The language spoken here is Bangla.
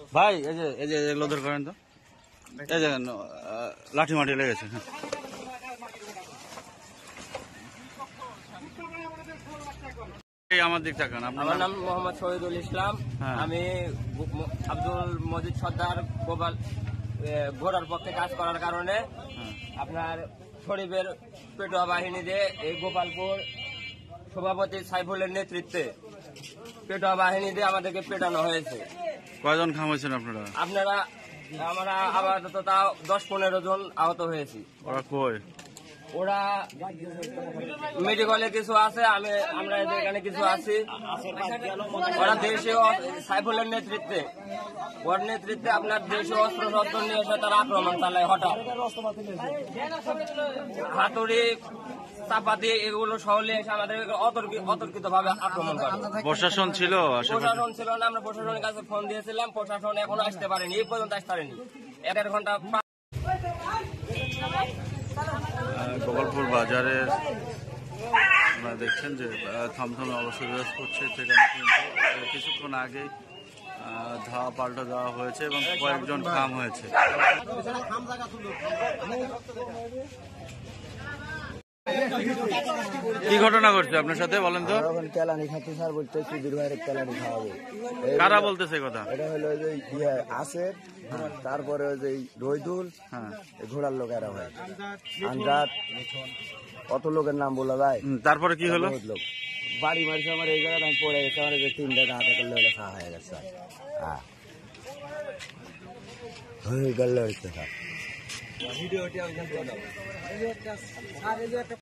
ভাই এই যে লোদর করেন তো, এই যে লাঠি মাটি লেগেছে। আমার দিক তাকান। আমার নাম মোহাম্মদ শহীদুল ইসলাম। আমি আব্দুল মজিদ সর্দার ঘোড়ার পক্ষে কাজ করার কারণে আপনার শরীফের পেটোয়া বাহিনী দিয়ে এই গোপালপুর সভাপতি সাইফুলের নেতৃত্বে পেটোয়া বাহিনী দিয়ে আমাদেরকে পেটানো হয়েছে। কয়জন খাম হয়েছেন আপনারা? আমরা আপাতত তাও 10-15 জন আহত হয়েছি। ওরা কই? ওরা মেডিকেলে কিছু আছে, আমরা এখানে কিছু আছি। ওরা দেশীয় সাইফুলের নেতৃত্বে আপনার দেশীয় অস্ত্র শস্ত্র নিয়ে এসে তারা আক্রমণ চালায়। হঠাৎ হাতুড়ি চাপাতি এগুলো সহলে এসে আমাদের অতর্কিত ভাবে আক্রমণ করে। প্রশাসন ছিল না, আমরা প্রশাসনের কাছে ফোন দিয়েছিলাম, প্রশাসন এখনো আসতে পারেনি, এই পর্যন্ত আসতে পারেনি। 1.5 ঘন্টা। গোপালপুর বাজারে আপনারা দেখছেন যে থমথমে অবস্থা বিরাজ করছে। সেখানে কিন্তু কিছুক্ষণ আগেই ধাওয়া পাল্টা দেওয়া হয়েছে এবং কয়েকজন খাম হয়েছে। কি ঘটনা ঘটছে আপনার সাথে বলেন তো? কেলানি খাতে স্যার বলতে সুধীর ভাইয়ের কেলানি খাওয়াবে। কারা বলতেছে কথা? এটা হলো যে আসের, তারপরে ওই যে রইদুল, ঘোড়ার লোক এরা ভাই আন্দাজ, কত লোকের নাম বলা যায়। তারপরে কি হলো? লোক বাড়ি মারছে আমার, এই জায়গায় আমি পড়ে গেছে, আমার যে 3টা হাতে করলে ওটা খাওয়া হয়ে গেছে। হ্যাঁ হয়ে গেল স্যার।